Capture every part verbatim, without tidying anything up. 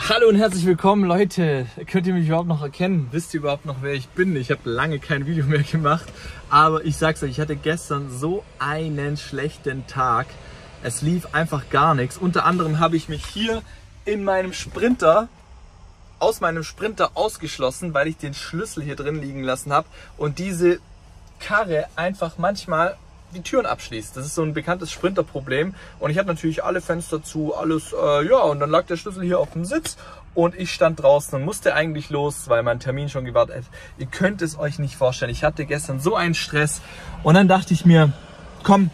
Hallo und herzlich willkommen, Leute. Könnt ihr mich überhaupt noch erkennen? Wisst ihr überhaupt noch, wer ich bin? Ich habe lange kein Video mehr gemacht, aber ich sag's euch, ich hatte gestern so einen schlechten Tag. Es lief einfach gar nichts. Unter anderem habe ich mich hier in meinem Sprinter, aus meinem Sprinter ausgeschlossen, weil ich den Schlüssel hier drin liegen lassen habe und diese Karre einfach manchmal die Türen abschließt. Das ist so ein bekanntes Sprinterproblem und ich hatte natürlich alle Fenster zu, alles, äh, ja, und dann lag der Schlüssel hier auf dem Sitz und ich stand draußen und musste eigentlich los, weil mein Termin schon gewartet hat. Ihr könnt es euch nicht vorstellen. Ich hatte gestern so einen Stress und dann dachte ich mir, komm,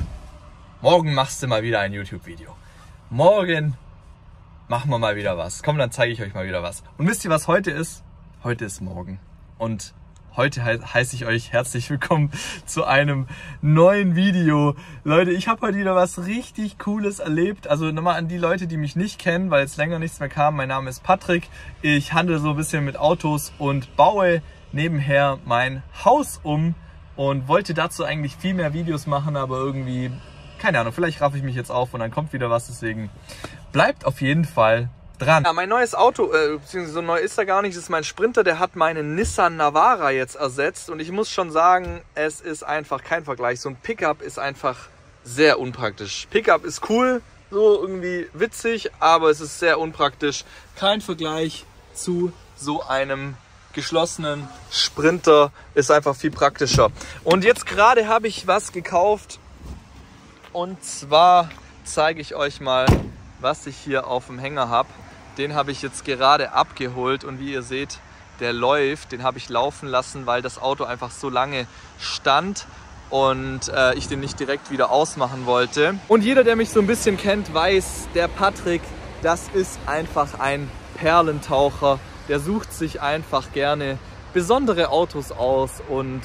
morgen machst du mal wieder ein YouTube-Video. Morgen machen wir mal wieder was. Komm, dann zeige ich euch mal wieder was. Und wisst ihr, was heute ist? Heute ist morgen. Und heute heiße ich euch herzlich willkommen zu einem neuen Video. Leute, ich habe heute wieder was richtig Cooles erlebt. Also nochmal an die Leute, die mich nicht kennen, weil jetzt länger nichts mehr kam. Mein Name ist Patrick. Ich handle so ein bisschen mit Autos und baue nebenher mein Haus um und wollte dazu eigentlich viel mehr Videos machen, aber irgendwie, keine Ahnung, vielleicht raffe ich mich jetzt auf und dann kommt wieder was. Deswegen bleibt auf jeden Fall dran. Ja, mein neues Auto, äh, beziehungsweise so neu ist er gar nicht, das ist mein Sprinter, der hat meinen Nissan Navara jetzt ersetzt und ich muss schon sagen, es ist einfach kein Vergleich. So ein Pickup ist einfach sehr unpraktisch. Pickup ist cool, so irgendwie witzig, aber es ist sehr unpraktisch. Kein Vergleich zu so einem geschlossenen Sprinter, ist einfach viel praktischer. Und jetzt gerade habe ich was gekauft und zwar zeige ich euch mal, was ich hier auf dem Hänger habe. Den habe ich jetzt gerade abgeholt und wie ihr seht, der läuft. Den habe ich laufen lassen, weil das Auto einfach so lange stand und äh, ich den nicht direkt wieder ausmachen wollte. Und jeder, der mich so ein bisschen kennt, weiß, der Patrick, das ist einfach ein Perlentaucher. Der sucht sich einfach gerne besondere Autos aus und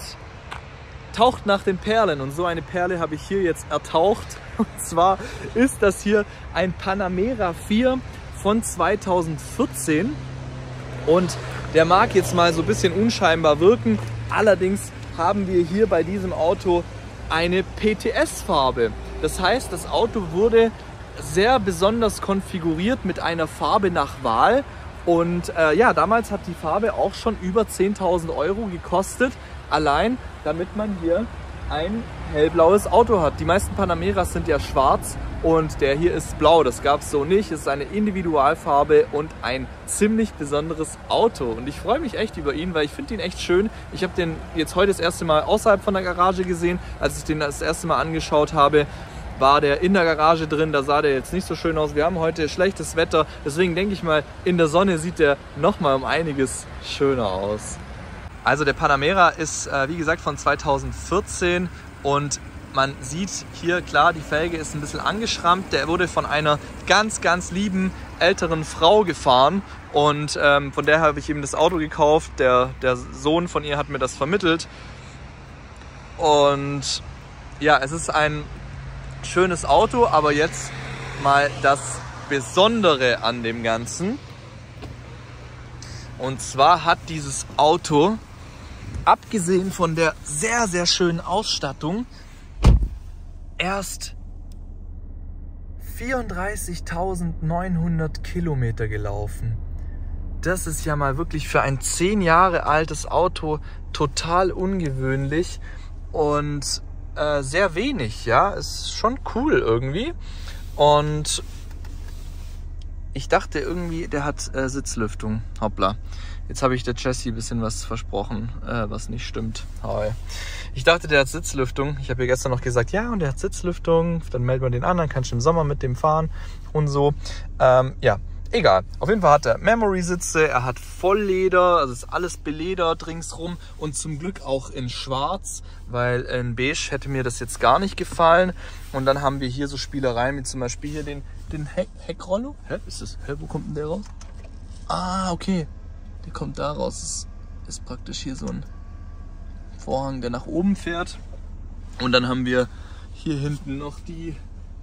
taucht nach den Perlen. Und so eine Perle habe ich hier jetzt ertaucht. Und zwar ist das hier ein Panamera vier von zweitausendvierzehn und der mag jetzt mal so ein bisschen unscheinbar wirken. Allerdings haben wir hier bei diesem Auto eine P T S-Farbe. Das heißt, das Auto wurde sehr besonders konfiguriert mit einer Farbe nach Wahl. Und äh, ja, damals hat die Farbe auch schon über zehntausend Euro gekostet, allein damit man hier ein hellblaues Auto hat. Die meisten Panameras sind ja schwarz und der hier ist blau. Das gab es so nicht. Es ist eine Individualfarbe und ein ziemlich besonderes Auto. Und ich freue mich echt über ihn, weil ich finde ihn echt schön. Ich habe den jetzt heute das erste Mal außerhalb von der Garage gesehen. Als ich den das erste Mal angeschaut habe, war der in der Garage drin. Da sah der jetzt nicht so schön aus. Wir haben heute schlechtes Wetter. Deswegen denke ich mal, in der Sonne sieht der nochmal um einiges schöner aus. Also der Panamera ist, äh, wie gesagt, von zweitausendvierzehn und man sieht hier, klar, die Felge ist ein bisschen angeschrammt. Der wurde von einer ganz, ganz lieben älteren Frau gefahren und ähm, von der habe ich eben das Auto gekauft. Der, der Sohn von ihr hat mir das vermittelt und ja, es ist ein schönes Auto, aber jetzt mal das Besondere an dem Ganzen. Und zwar hat dieses Auto, abgesehen von der sehr, sehr schönen Ausstattung, erst vierunddreißigtausendneunhundert Kilometer gelaufen. Das ist ja mal wirklich für ein zehn Jahre altes Auto total ungewöhnlich und äh, sehr wenig, ja, ist schon cool irgendwie. Und ich dachte irgendwie, der hat äh, Sitzlüftung. Hoppla. Jetzt habe ich der Jessie ein bisschen was versprochen, äh, was nicht stimmt. Hi. Ich dachte, der hat Sitzlüftung. Ich habe ihr gestern noch gesagt, ja, und der hat Sitzlüftung. Dann melden wir den an, dann kannst du im Sommer mit dem fahren und so. Ähm, ja, egal. Auf jeden Fall hat er Memory-Sitze, er hat Vollleder, also ist alles beledert ringsrum und zum Glück auch in schwarz, weil in beige hätte mir das jetzt gar nicht gefallen. Und dann haben wir hier so Spielereien, wie zum Beispiel hier den, den Heck, Heckrollo. Hä? Ist das, hä, wo kommt denn der raus? Ah, okay. Der kommt da raus. Das ist praktisch hier so ein Vorhang, der nach oben fährt. Und dann haben wir hier hinten noch die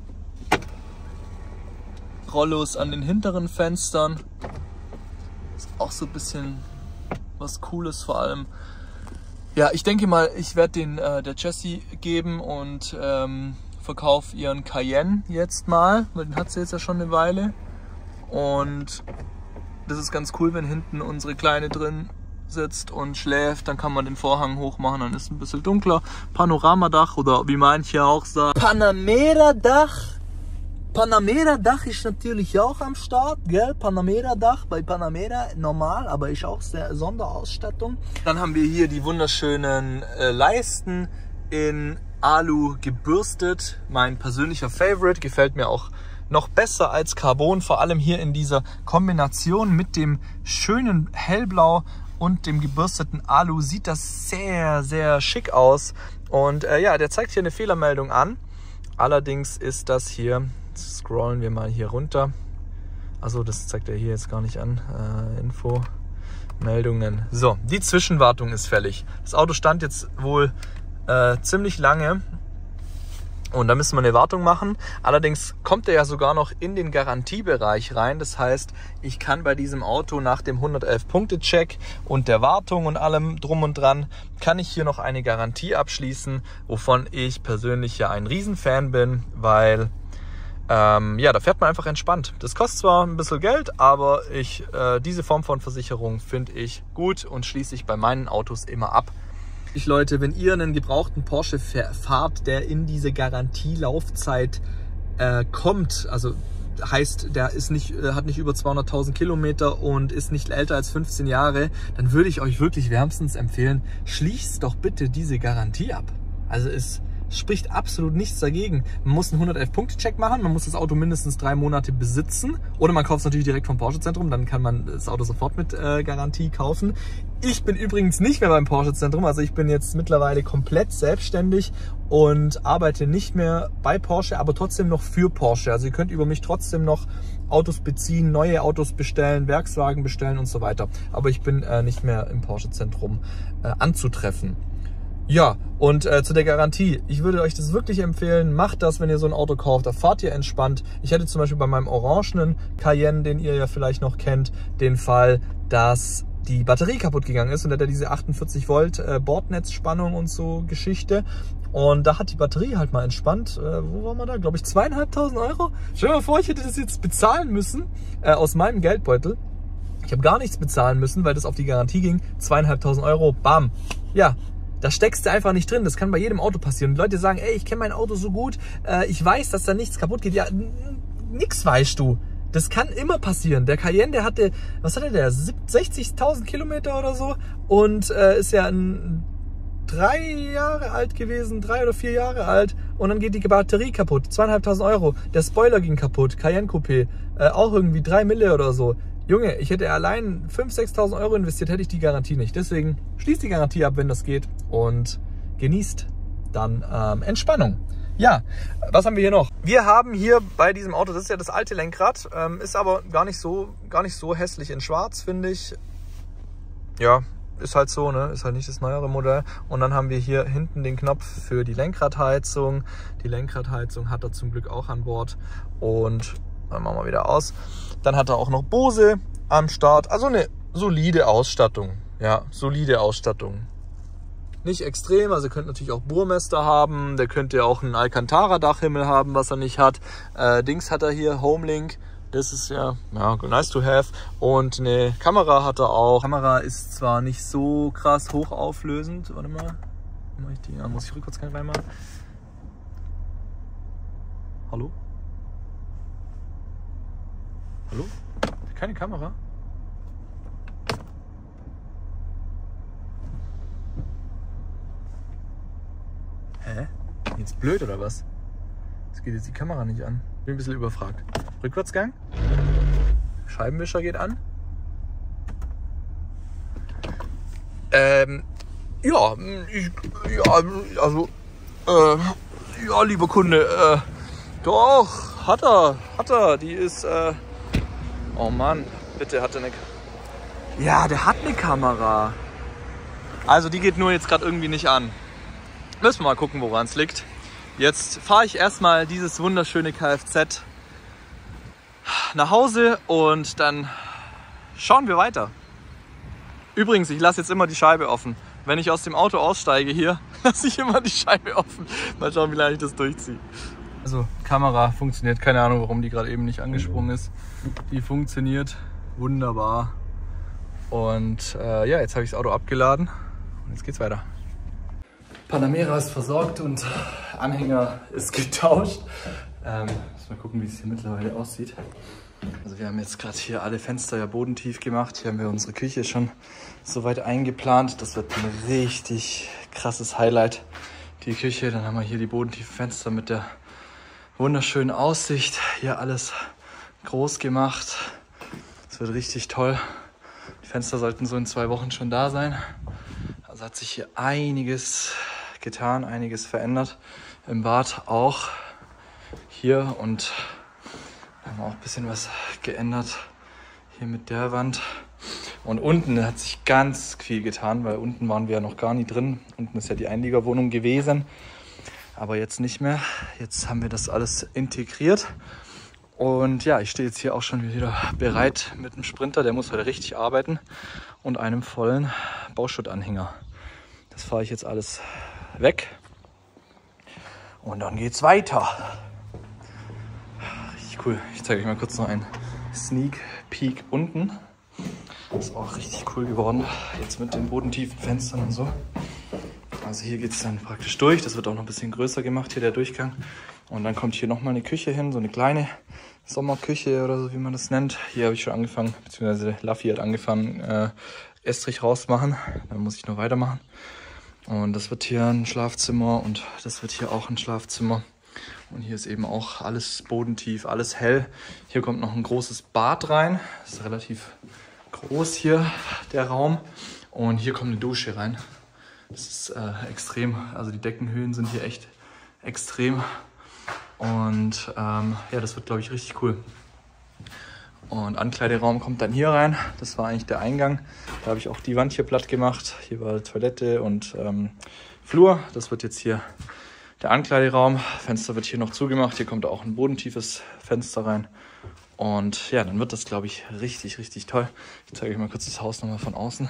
Rollos an den hinteren Fenstern. Ist auch so ein bisschen was Cooles vor allem. Ja, ich denke mal, ich werde den äh, der Jessie geben und ähm, verkaufe ihren Cayenne jetzt mal, weil den hat sie jetzt ja schon eine Weile. Und Das ist ganz cool, wenn hinten unsere Kleine drin sitzt und schläft. Dann kann man den Vorhang hochmachen, dann ist es ein bisschen dunkler. Panoramadach oder wie manche auch sagen, Panamera-Dach. Panamera-Dach ist natürlich auch am Start, gell? Panamera-Dach bei Panamera normal, aber ist auch sehr Sonderausstattung. Dann haben wir hier die wunderschönen äh, Leisten in Alu gebürstet. Mein persönlicher Favorite, gefällt mir auch noch besser als Carbon, vor allem hier in dieser Kombination mit dem schönen Hellblau und dem gebürsteten Alu sieht das sehr, sehr schick aus. Und äh, ja, der zeigt hier eine Fehlermeldung an. Allerdings ist das hier, scrollen wir mal hier runter. Also das zeigt er hier jetzt gar nicht an. Äh, Info, Meldungen. So, die Zwischenwartung ist fällig. Das Auto stand jetzt wohl äh, ziemlich lange. Und da müssen wir eine Wartung machen. Allerdings kommt er ja sogar noch in den Garantiebereich rein. Das heißt, ich kann bei diesem Auto nach dem hundertelf Punkte Check und der Wartung und allem drum und dran, kann ich hier noch eine Garantie abschließen, wovon ich persönlich ja ein Riesenfan bin, weil ähm, ja, da fährt man einfach entspannt. Das kostet zwar ein bisschen Geld, aber ich, äh, diese Form von Versicherung finde ich gut und schließe ich bei meinen Autos immer ab. Leute, wenn ihr einen gebrauchten Porsche fahrt, der in diese Garantielaufzeit äh, kommt, also heißt, der ist nicht, äh, hat nicht über zweihunderttausend Kilometer und ist nicht älter als fünfzehn Jahre, dann würde ich euch wirklich wärmstens empfehlen, schließt doch bitte diese Garantie ab. Also es spricht absolut nichts dagegen. Man muss einen hundertelf Punkte Check machen, man muss das Auto mindestens drei Monate besitzen oder man kauft es natürlich direkt vom Porsche Zentrum, dann kann man das Auto sofort mit äh, Garantie kaufen. Ich bin übrigens nicht mehr beim Porsche Zentrum, also ich bin jetzt mittlerweile komplett selbstständig und arbeite nicht mehr bei Porsche, aber trotzdem noch für Porsche. Also ihr könnt über mich trotzdem noch Autos beziehen, neue Autos bestellen, Werkswagen bestellen und so weiter. Aber ich bin äh, nicht mehr im Porsche Zentrum äh, anzutreffen. Ja, und äh, zu der Garantie. Ich würde euch das wirklich empfehlen, macht das, wenn ihr so ein Auto kauft. Da fahrt ihr entspannt. Ich hatte zum Beispiel bei meinem orangenen Cayenne, den ihr ja vielleicht noch kennt, den Fall, dass die Batterie kaputt gegangen ist und da hat er diese achtundvierzig Volt äh, Bordnetzspannung und so Geschichte. Und da hat die Batterie halt mal entspannt. Äh, wo waren wir da? Glaube ich zweieinhalbtausend Euro. Stell dir mal vor, ich hätte das jetzt bezahlen müssen äh, aus meinem Geldbeutel. Ich habe gar nichts bezahlen müssen, weil das auf die Garantie ging. zweieinhalbtausend Euro, bam. Ja. Da steckst du einfach nicht drin. Das kann bei jedem Auto passieren. Und Leute sagen, ey, ich kenne mein Auto so gut, äh, ich weiß, dass da nichts kaputt geht. Ja, nix weißt du. Das kann immer passieren. Der Cayenne, der hatte, was hatte der, sechzigtausend Kilometer oder so und äh, ist ja ein, drei Jahre alt gewesen, drei oder vier Jahre alt und dann geht die Batterie kaputt. zweieinhalbtausend Euro. Der Spoiler ging kaputt. Cayenne Coupé, äh, auch irgendwie drei Mille oder so. Junge, ich hätte allein fünftausend, sechstausend Euro investiert, hätte ich die Garantie nicht. Deswegen schließt die Garantie ab, wenn das geht und genießt dann ähm, Entspannung. Ja, was haben wir hier noch? Wir haben hier bei diesem Auto, das ist ja das alte Lenkrad, ähm, ist aber gar nicht so, gar nicht so hässlich in schwarz, finde ich. Ja, ist halt so, ne? Ist halt nicht das neuere Modell. Und dann haben wir hier hinten den Knopf für die Lenkradheizung. Die Lenkradheizung hat er zum Glück auch an Bord. Und dann machen wir wieder aus. Dann hat er auch noch Bose am Start. Also eine solide Ausstattung. Ja, solide Ausstattung. Nicht extrem, also ihr könnt natürlich auch Burmester haben. Der könnte auch einen Alcantara-Dachhimmel haben, was er nicht hat. Äh, Dings hat er hier, Homelink. Das ist ja, ja nice to have. Und eine Kamera hat er auch. Die Kamera ist zwar nicht so krass hochauflösend. Warte mal. Mach ich die? Ja, muss ich rückwärts reinmachen. Hallo? Hallo? Keine Kamera? Hä? Jetzt blöd oder was? Es geht jetzt die Kamera nicht an. Bin ein bisschen überfragt. Rückwärtsgang. Scheibenwischer geht an. Ähm, ja, ich, ja, also, äh, ja, lieber Kunde, äh, doch, hat er, hat er, die ist, äh, oh Mann, bitte, hat er eine, ja, der hat eine Kamera. Also, die geht nur jetzt gerade irgendwie nicht an. Müssen wir mal gucken, woran es liegt. Jetzt fahre ich erstmal dieses wunderschöne Kfz nach Hause und dann schauen wir weiter. Übrigens, ich lasse jetzt immer die Scheibe offen. Wenn ich aus dem Auto aussteige hier, lasse ich immer die Scheibe offen. Mal schauen, wie lange ich das durchziehe. Also, Kamera funktioniert. Keine Ahnung, warum die gerade eben nicht angesprungen ist. Die funktioniert. Wunderbar. Und äh, ja, jetzt habe ich das Auto abgeladen und jetzt geht's weiter. Panamera ist versorgt und Anhänger ist getauscht. Ähm, mal gucken, wie es hier mittlerweile aussieht. Also wir haben jetzt gerade hier alle Fenster ja bodentief gemacht. Hier haben wir unsere Küche schon soweit eingeplant. Das wird ein richtig krasses Highlight, die Küche. Dann haben wir hier die bodentiefen Fenster mit der wunderschönen Aussicht. Hier alles groß gemacht. Das wird richtig toll. Die Fenster sollten so in zwei Wochen schon da sein. Also hat sich hier einiges getan, einiges verändert. Im Bad auch. Hier und haben wir auch ein bisschen was geändert hier mit der Wand. Und unten hat sich ganz viel getan, weil unten waren wir ja noch gar nie drin. Unten ist ja die Einliegerwohnung gewesen, aber jetzt nicht mehr. Jetzt haben wir das alles integriert. Und ja, ich stehe jetzt hier auch schon wieder bereit mit dem Sprinter. Der muss heute richtig arbeiten und einem vollen Bauschuttanhänger. Das fahre ich jetzt alles weg. Und dann geht's weiter. Richtig cool. Ich zeige euch mal kurz noch einen Sneak Peek unten. Das ist auch richtig cool geworden. Jetzt mit den bodentiefen Fenstern und so. Also hier geht es dann praktisch durch. Das wird auch noch ein bisschen größer gemacht, hier der Durchgang. Und dann kommt hier nochmal eine Küche hin, so eine kleine Sommerküche oder so, wie man das nennt. Hier habe ich schon angefangen, beziehungsweise Laffy hat angefangen, äh, Estrich rausmachen. Dann muss ich noch weitermachen. Und das wird hier ein Schlafzimmer und das wird hier auch ein Schlafzimmer. Und hier ist eben auch alles bodentief, alles hell. Hier kommt noch ein großes Bad rein. Das ist relativ groß hier, der Raum. Und hier kommt eine Dusche rein. Das ist äh, extrem, also die Deckenhöhen sind hier echt extrem. Und ähm, ja, das wird, glaube ich, richtig cool. Und Ankleideraum kommt dann hier rein. Das war eigentlich der Eingang. Da habe ich auch die Wand hier platt gemacht. Hier war Toilette und ähm, Flur. Das wird jetzt hier der Ankleideraum. Fenster wird hier noch zugemacht. Hier kommt auch ein bodentiefes Fenster rein. Und ja, dann wird das, glaube ich, richtig, richtig toll. Ich zeige euch mal kurz das Haus nochmal von außen.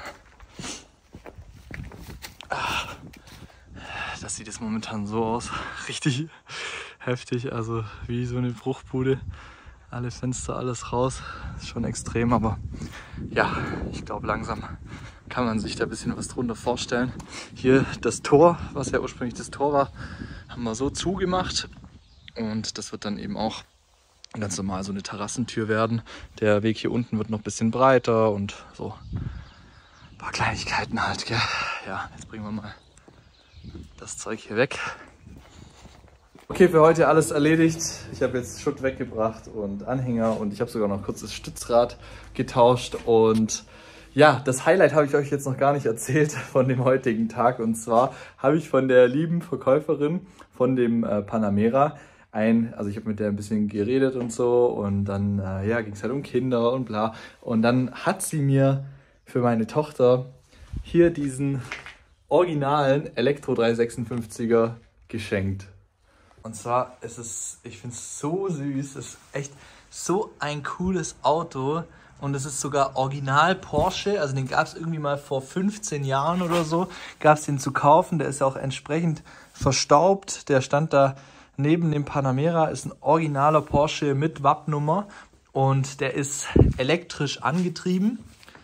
Das sieht jetzt momentan so aus. Richtig heftig, also wie so eine Bruchbude. Alle Fenster, alles raus. Ist schon extrem, aber ja, ich glaube langsam kann man sich da ein bisschen was drunter vorstellen. Hier das Tor, was ja ursprünglich das Tor war, haben wir so zugemacht. Und das wird dann eben auch ganz normal so eine Terrassentür werden. Der Weg hier unten wird noch ein bisschen breiter und so ein paar Kleinigkeiten halt, gell? Ja, jetzt bringen wir mal das Zeug hier weg. Okay, für heute alles erledigt. Ich habe jetzt Schutt weggebracht und Anhänger und ich habe sogar noch kurz das Stützrad getauscht. Und ja, das Highlight habe ich euch jetzt noch gar nicht erzählt von dem heutigen Tag. Und zwar habe ich von der lieben Verkäuferin von dem äh, Panamera ein, also ich habe mit der ein bisschen geredet und so und dann äh, ja, ging es halt um Kinder und bla. Und dann hat sie mir für meine Tochter hier diesen originalen Elektro dreihundertsechsundfünfziger geschenkt. Und zwar ist es, ich finde es so süß, es ist echt so ein cooles Auto und es ist sogar original Porsche, also den gab es irgendwie mal vor fünfzehn Jahren oder so, gab es den zu kaufen, der ist ja auch entsprechend verstaubt, der stand da neben dem Panamera, ist ein originaler Porsche mit Wappennummer und der ist elektrisch angetrieben.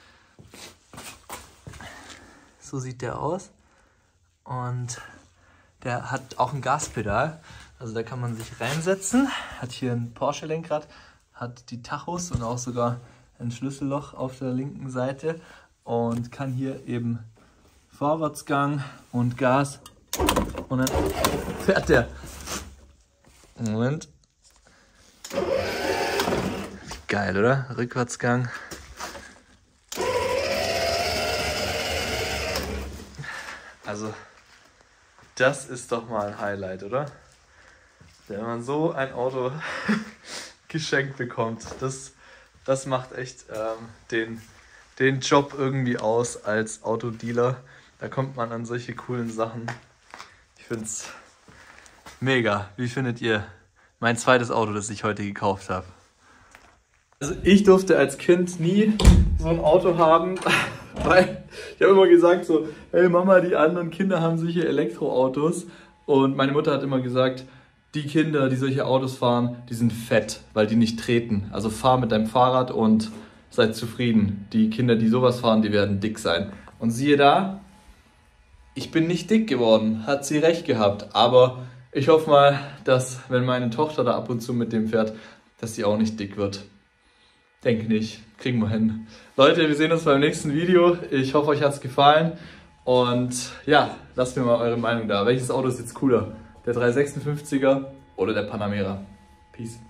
So sieht der aus und der hat auch ein Gaspedal. Also da kann man sich reinsetzen, hat hier ein Porsche-Lenkrad, hat die Tachos und auch sogar ein Schlüsselloch auf der linken Seite und kann hier eben Vorwärtsgang und Gas und dann fährt der. Moment. Geil, oder? Rückwärtsgang. Also, das ist doch mal ein Highlight, oder? Wenn man so ein Auto geschenkt bekommt, das, das macht echt ähm, den, den Job irgendwie aus als Autodealer. Da kommt man an solche coolen Sachen. Ich finde es mega. Wie findet ihr mein zweites Auto, das ich heute gekauft habe? Also ich durfte als Kind nie so ein Auto haben, weil ich habe immer gesagt so, hey Mama, die anderen Kinder haben solche Elektroautos. Und meine Mutter hat immer gesagt, die Kinder, die solche Autos fahren, die sind fett, weil die nicht treten. Also fahr mit deinem Fahrrad und seid zufrieden. Die Kinder, die sowas fahren, die werden dick sein. Und siehe da, ich bin nicht dick geworden, hat sie recht gehabt. Aber ich hoffe mal, dass, wenn meine Tochter da ab und zu mit dem fährt, dass sie auch nicht dick wird. Denk nicht, kriegen wir hin. Leute, wir sehen uns beim nächsten Video. Ich hoffe, euch hat es gefallen. Und ja, lasst mir mal eure Meinung da. Welches Auto ist jetzt cooler? Der dreihundertsechsundfünfziger oder der Panamera? Peace.